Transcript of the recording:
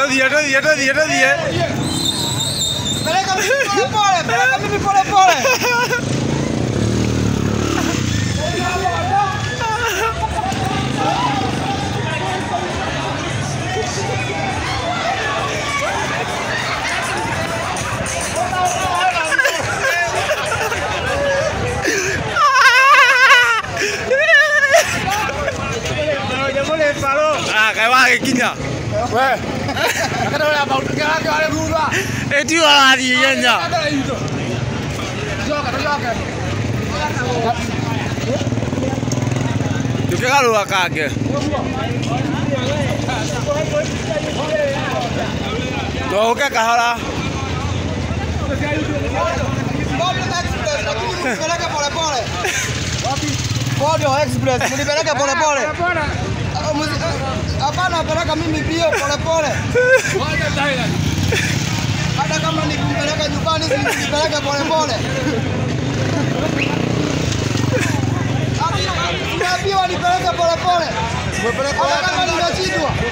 Peleka mimi pole pole. Cái ba cái kinh à? Weh. Cái đó là bảo cái là luôn đó. Ê chứ là gì vậy nhỉ? Được cái luôn cả kìa. Rồi cái cả là. Peleka pole pole. Bodo Express, munipeleke pole pole. Hapana, peleka mimi bio pole pole. Hata kama nikumpeleka nyumbani nipeleke pole pole. Niambiwa nipeleke pole pole. Umepeleka kama nimeshindwa.